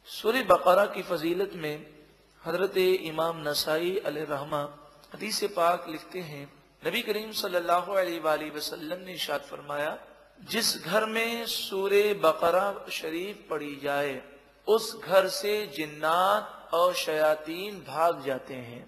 سورہ بقرہ کی فضیلت میں حضرت امام نسائی علیہ رحمہ حدیث پاک لکھتے ہیں، نبی کریم صلی اللہ علیہ وآلہ وسلم نے ارشاد فرمایا، جس گھر میں سورہ بقرہ شریف پڑھی جائے اس گھر سے جنات اور شیاطین بھاگ جاتے ہیں۔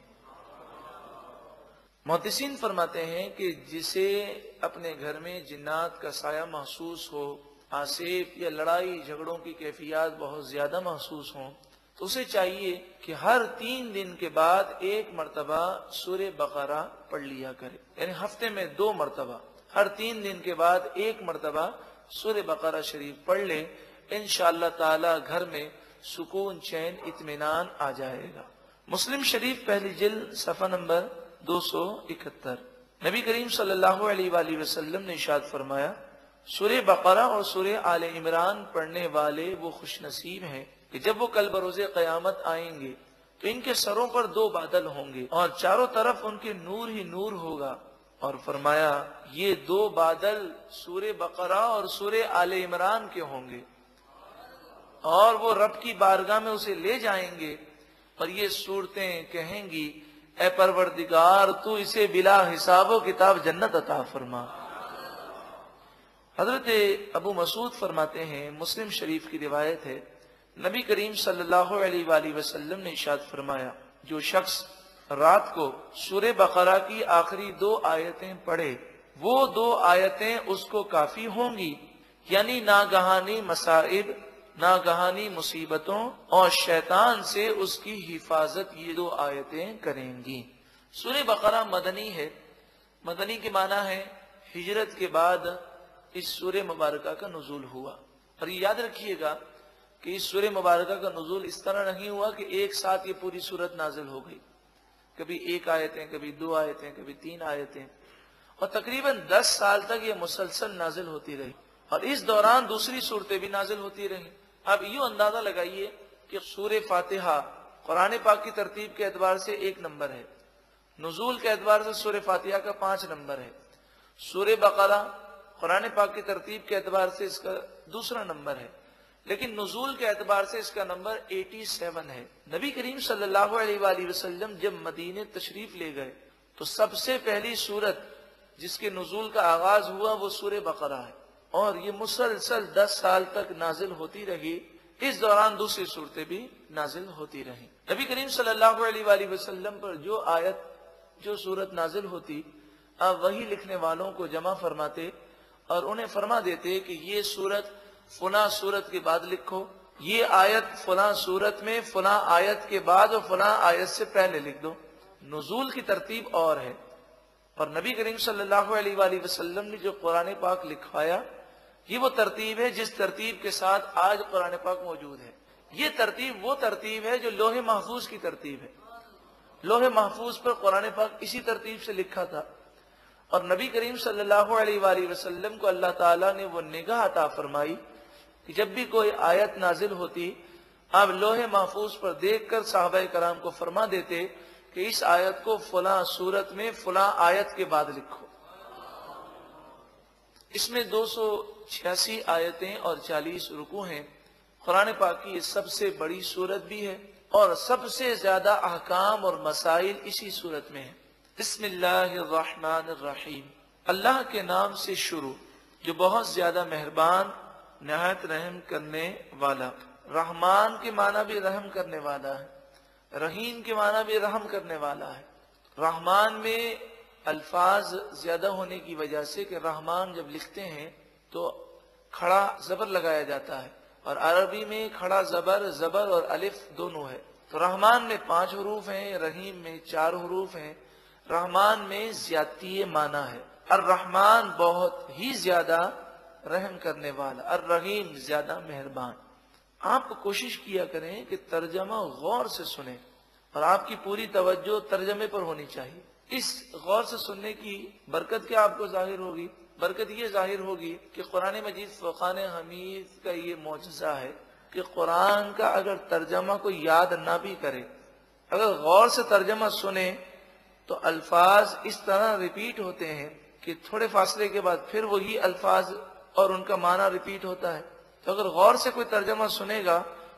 محدثین فرماتے ہیں کہ جسے اپنے گھر میں جنات کا سایہ محسوس ہو، آسیب یا لڑائی جھگڑوں کی کیفیات بہت زیادہ محسوس ہوں، تو اسے چاہیے کہ ہر 3 دن کے بعد ایک مرتبہ سورہ بقرہ پڑھ لیا کرے، یعنی ہفتے میں 2 مرتبہ، ہر 3 دن کے بعد ایک مرتبہ سورہ بقرہ شریف پڑھ لے، انشاءاللہ تعالی گھر میں سکون، چین، اطمینان آ جائے گا۔ مسلم شریف پہلی جلد صفحہ نمبر 271۔ نبی کریم صلی اللہ علیہ وآلہ وسلم نے ارشاد فرمایا، سورہ بقرہ اور سورہ آل عمران پڑھنے والے وہ خوش نصیب ہیں کہ جب وہ کل بروز قیامت آئیں گے تو ان کے سروں پر 2 بادل ہوں گے اور چاروں طرف ان کے نور ہی نور ہوگا، اور فرمایا یہ 2 بادل سورہ بقرہ اور سورہ آل عمران کے ہوں گے، اور وہ رب کی بارگاہ میں اسے لے جائیں گے اور یہ صورتیں کہیں گی، اے پروردگار تو اسے بلا حساب و کتاب جنت عطا فرما۔ حضرت ابو مسعود فرماتے ہیں، مسلم شریف کی روایت ہے، نبی کریم صلی اللہ علیہ وآلہ وسلم نے ارشاد فرمایا، جو شخص رات کو سورہ بقرہ کی آخری 2 آیتیں پڑھے وہ 2 آیتیں اس کو کافی ہوں گی، یعنی ناگہانی مصائب، ناگہانی مصیبتوں اور شیطان سے اس کی حفاظت یہ 2 آیتیں کریں گی۔ سورہ بقرہ مدنی ہے، مدنی کے معنی ہے ہجرت کے بعد اس سورہ مبارکہ کا نزول ہوا، اور یہ یاد رکھیے گا کہ اس سورہ مبارکہ کا نزول اس طرح نہیں ہوا کہ ایک ساتھ یہ پوری سورت نازل ہو گئی، کبھی 1 آیتیں، کبھی 2 آیتیں، کبھی 3 آیتیں، اور تقریباً 10 سال تک یہ مسلسل نازل ہوتی رہی، اور اس دوران دوسری صورتیں بھی نازل ہوتی رہیں۔ اب یوں اندازہ لگائیے کہ سورہ فاتحہ قرآن پاک کی ترتیب کے اعتبار سے 1 نمبر ہے، نزول کے اعتبار سے سورہ فاتحہ کا 5 نمبر ہے، سورہ بقرہ قرآن پاک کی ترتیب کے اعتبار سے اس کا 2 نمبر ہے، لیکن نزول کے اعتبار سے اس کا نمبر 87 ہے۔ نبی کریم صلی اللہ علیہ وآلہ وسلم جب مدینے تشریف لے گئے تو سب سے پہلی سورت جس کے نزول کا آغاز ہوا وہ سورہ بقرہ ہے، اور یہ مسلسل 10 سال تک نازل ہوتی رہی، اس دوران دوسری صورتیں بھی نازل ہوتی رہیں۔ نبی کریم صلی اللہ علیہ وآلہ وسلم پر جو آیت، جو سورت نازل ہوتی، آپ وہی لکھنے والوں کو جمع فرماتے اور انہیں فرما دیتے کہ یہ سورت فلاں سورت کے بعد لکھو، یہ آیت فلاں سورت میں فلاں آیت کے بعد اور فلاں آیت سے پہلے لکھ دو۔ نزول کی ترتیب اور ہے، اور نبی کریم صلی اللہ علیہ وآلہ وسلم نے جو قرآن پاک لکھوایا یہ وہ ترتیب ہے جس ترتیب کے ساتھ آج قرآن پاک موجود ہے۔ یہ ترتیب وہ ترتیب ہے جو لوح محفوظ کی ترتیب ہے، لوح محفوظ پر قرآن پاک اسی ترتیب سے لکھا تھا، اور نبی کریم صلی اللہ علیہ وآلہ وسلم کو اللہ تعالیٰ نے وہ نگاہ عطا فرمائی کہ جب بھی کوئی آیت نازل ہوتی آپ لوح محفوظ پر دیکھ کر صحابہ کرام کو فرما دیتے کہ اس آیت کو فلاں سورت میں فلاں آیت کے بعد لکھو۔ اس میں 286 آیتیں اور 40 رکوع ہیں۔ قرآن پاک کی یہ سب سے بڑی سورت بھی ہے، اور سب سے زیادہ احکام اور مسائل اسی سورت میں ہیں۔ بسم اللہ الرحمن الرحیم، اللہ کے نام سے شروع جو بہت زیادہ مہربان، نہایت رحم کرنے والا۔ رحمان کے معنی بھی رحم کرنے والا ہے، رحیم کے معنی بھی رحم کرنے والا ہے۔ رحمان میں الفاظ زیادہ ہونے کی وجہ سے کہ رحمان جب لکھتے ہیں تو کھڑا زبر لگایا جاتا ہے، اور عربی میں کھڑا زبر، زبر اور الف دونوں ہے، تو رحمان میں 5 حروف ہیں، رحیم میں 4 حروف ہیں۔ رحمان میں زیادتی معنی ہے، الرحمن بہت ہی زیادہ رحم کرنے والا، الرحیم زیادہ مہربان۔ آپ کوشش کیا کریں کہ ترجمہ غور سے سنیں، اور آپ کی پوری توجہ ترجمے پر ہونی چاہیے۔ اس غور سے سننے کی برکت کیا آپ کو ظاہر ہوگی؟ برکت یہ ظاہر ہوگی کہ قرآن مجید فرقان حمید کا یہ معجزہ ہے کہ قرآن کا اگر ترجمہ کو یاد نہ بھی کرے، اگر غور سے ترجمہ سنے تو الفاظ اس طرح ریپیٹ ہوتے ہیں کہ تھوڑے فاصلے کے بعد پھر وہی الفاظ اور ان کا معنی ریپیٹ ہوتا ہے۔ تو اگر غور سے کوئی ترجمہ سنے گا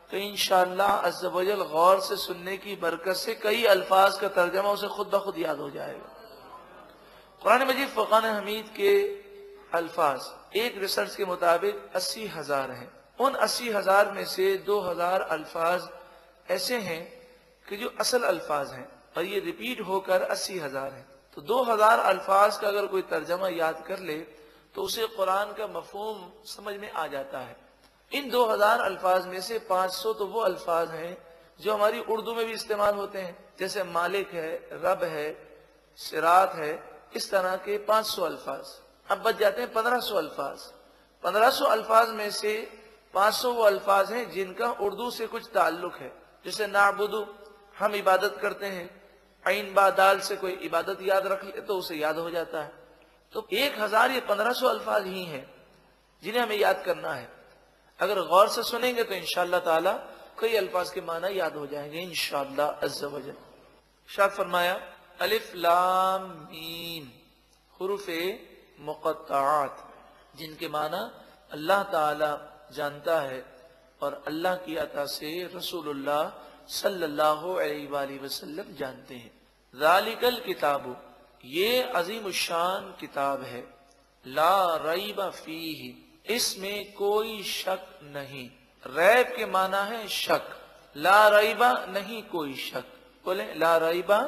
تو انشاءاللہ عز و جل غور سے سننے کی برکت سے کئی الفاظ کا ترجمہ اسے خود بخود یاد ہو جائے گا۔ قرآن مجید فرقان حمید کے الفاظ ایک ریسرچ کے مطابق 80,000 ہیں۔ ان 80,000 میں سے 2,000 الفاظ ایسے ہیں کہ جو اصل الفاظ ہیں اور یہ ریپیٹ ہو کر 80,000 ہیں۔ تو 2,000 الفاظ کا اگر کوئی ترجمہ یاد کر لے تو اسے قرآن کا مفہوم سمجھ میں آ جاتا ہے۔ ان 2,000 الفاظ میں سے 500 تو وہ الفاظ ہیں جو ہماری اردو میں بھی استعمال ہوتے ہیں، جیسے مالک ہے، رب ہے، صراط ہے، اس طرح کے 500 الفاظ۔ اب بچ جاتے ہیں 1,500 الفاظ۔ 1,500 الفاظ میں سے 500 وہ الفاظ ہیں جن کا اردو سے کچھ تعلق ہے، جیسے نعبدو، ہم عبادت کرتے ہیں، عین با دال سے کوئی عبادت یاد رکھ لے تو اسے یاد ہو جاتا ہے۔ تو 1,000 یہ 1,500 الفاظ ہی ہیں جنہیں ہمیں یاد کرنا ہے۔ اگر غور سے سنیں گے تو انشاءاللہ تعالی کئی الفاظ کے معنی یاد ہو جائیں گے انشاءاللہ عز و جل۔ ارشاد فرمایا الف لام میم، حروف مقطعات جن کے معنی اللہ تعالی جانتا ہے اور اللہ کی عطا سے رسول اللہ صلی اللہ علیہ وآلہ وسلم جانتے ہیں۔ ذالک الکتاب، یہ عظیم الشان کتاب ہے، لا ریب فیہ، اس میں کوئی شک نہیں۔ ریب کے معنی ہے شک، لا ریبہ نہیں کوئی شک، بولیں لا ریبہ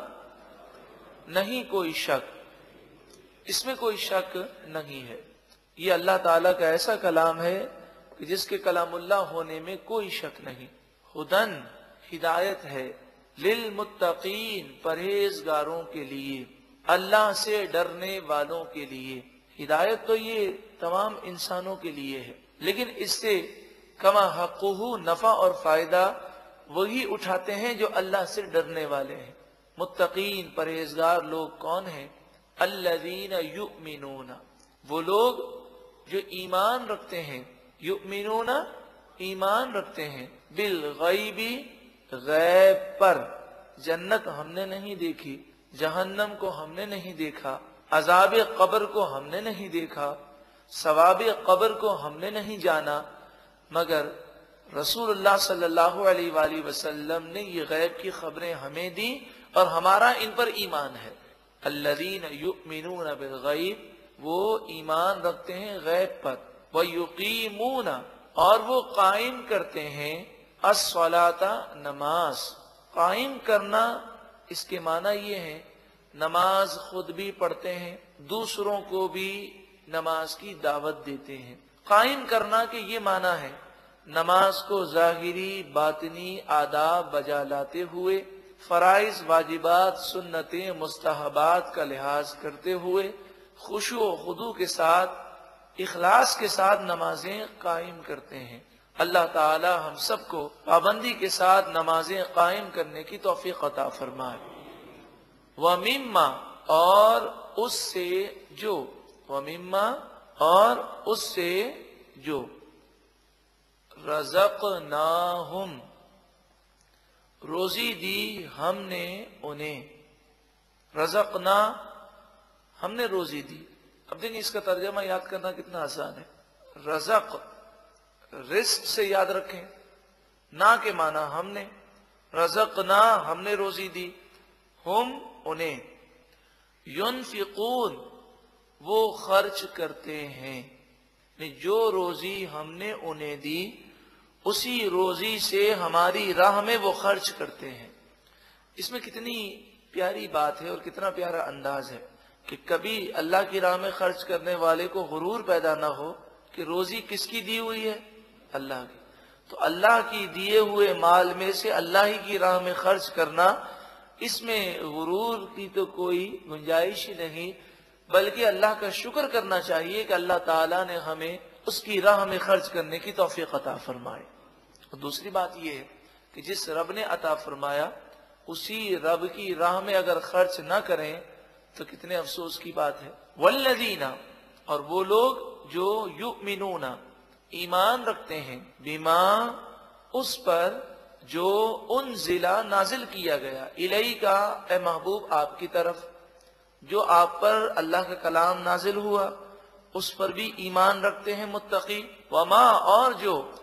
نہیں کوئی شک، اس میں کوئی شک نہیں ہے۔ یہ اللہ تعالیٰ کا ایسا کلام ہے کہ جس کے کلام اللہ ہونے میں کوئی شک نہیں۔ ہدن، ہدایت ہے، للمتقین، پرہیزگاروں کے لیے، اللہ سے ڈرنے والوں کے لیے۔ ہدایت تو یہ تمام انسانوں کے لیے ہے، لیکن اس سے کما حقہ، نفع اور فائدہ وہی اٹھاتے ہیں جو اللہ سے ڈرنے والے ہیں۔ متقین، پرہیزگار لوگ کون ہیں؟ الذین یؤمنون، وہ لوگ جو ایمان رکھتے ہیں، یؤمنون ایمان رکھتے ہیں، بالغیب غیب پر، جنت ہم نے نہیں دیکھی، جہنم کو ہم نے نہیں دیکھا، عذاب قبر کو ہم نے نہیں دیکھا، ثواب قبر کو ہم نے نہیں جانا، مگر رسول اللہ صلی اللہ علیہ وآلہ وسلم نے یہ غیب کی خبریں ہمیں دی اور ہمارا ان پر ایمان ہے۔ الذین یؤمنون بالغیب، وہ ایمان رکھتے ہیں غیب پر، ویقیمون، اور وہ قائم کرتے ہیں، الصلاۃ، نماز۔ قائم کرنا اس کے معنی یہ ہے نماز خود بھی پڑھتے ہیں، دوسروں کو بھی نماز کی دعوت دیتے ہیں۔ قائم کرنا کے یہ معنی ہے نماز کو ظاہری باطنی آداب بجا لاتے ہوئے، فرائض واجبات سنتیں مستحبات کا لحاظ کرتے ہوئے، خشوع و خضوع کے ساتھ، اخلاص کے ساتھ نمازیں قائم کرتے ہیں۔ اللہ تعالی ہم سب کو پابندی کے ساتھ نمازیں قائم کرنے کی توفیق عطا فرمائے۔ وَمِمَّا، اور اس سے جو، وَمِمَّا، اور اس سے جو، رزقناہم، روزی دی ہم نے انہیں، رزقنا، ہم نے روزی دی۔ اب دیکھیں اس کا ترجمہ یاد کرنا کتنا آسان ہے۔ رزق، رزق سے یاد رکھیں، نا کے معنی ہم نے، رزقنا ہم نے روزی دی، ہم انہیں، ينفقون وہ خرچ کرتے ہیں، جو روزی ہم نے انہیں دی اسی روزی سے ہماری راہ میں وہ خرچ کرتے ہیں۔ اس میں کتنی پیاری بات ہے اور کتنا پیارا انداز ہے کہ کبھی اللہ کی راہ میں خرچ کرنے والے کو غرور پیدا نہ ہو کہ روزی کس کی دی ہوئی ہے؟ اللہ کی۔ تو اللہ کی دیے ہوئے مال میں سے اللہ ہی کی راہ میں خرچ کرنا، اس میں غرور کی تو کوئی گنجائش ہی نہیں، بلکہ اللہ کا شکر کرنا چاہیے کہ اللہ تعالیٰ نے ہمیں اس کی راہ میں خرچ کرنے کی توفیق عطا فرمائے۔ اور دوسری بات یہ ہے کہ جس رب نے عطا فرمایا اسی رب کی راہ میں اگر خرچ نہ کریں تو کتنے افسوس کی بات ہے۔ والذین، اور وہ لوگ جو یؤمنون ایمان رکھتے ہیں، بما اس پر جو انزل نازل کیا گیا، الیکا اے محبوب آپ کی طرف، جو آپ پر اللہ کا کلام نازل ہوا اس پر بھی ایمان رکھتے ہیں متقی، وما اور جو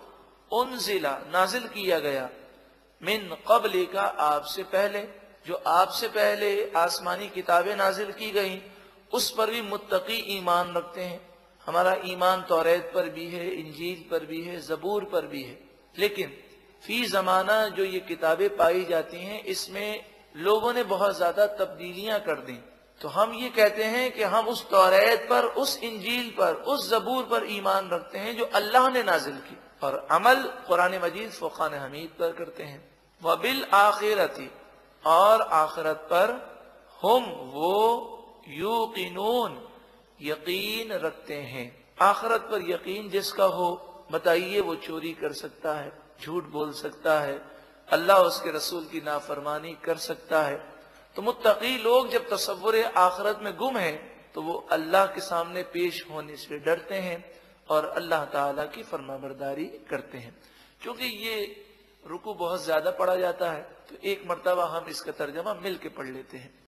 انزلا نازل کیا گیا من قبل کا آپ سے پہلے، جو آپ سے پہلے آسمانی کتابیں نازل کی گئیں اس پر بھی متقی ایمان رکھتے ہیں۔ ہمارا ایمان توریت پر بھی ہے، انجیل پر بھی ہے، زبور پر بھی ہے، لیکن فی زمانہ جو یہ کتابیں پائی جاتی ہیں اس میں لوگوں نے بہت زیادہ تبدیلیاں کر دیں، تو ہم یہ کہتے ہیں کہ ہم اس توریت پر، اس انجیل پر، اس زبور پر ایمان رکھتے ہیں جو اللہ نے نازل کی، اور عمل قرآن مجید فرقان حمید پر کرتے ہیں۔ وبالآخرۃ، اور آخرت پر، ہم وہ یوقنون یقین رکھتے ہیں۔ آخرت پر یقین جس کا ہو، بتائیے وہ چوری کر سکتا ہے، جھوٹ بول سکتا ہے، اللہ اس کے رسول کی نافرمانی کر سکتا ہے۔ تو متقی لوگ جب تصور آخرت میں گم ہیں تو وہ اللہ کے سامنے پیش ہونے سے ڈرتے ہیں اور اللہ تعالیٰ کی فرما برداری کرتے ہیں۔ چونکہ یہ رکوع بہت زیادہ پڑھا جاتا ہے تو ایک مرتبہ ہم اس کا ترجمہ مل کے پڑھ لیتے ہیں۔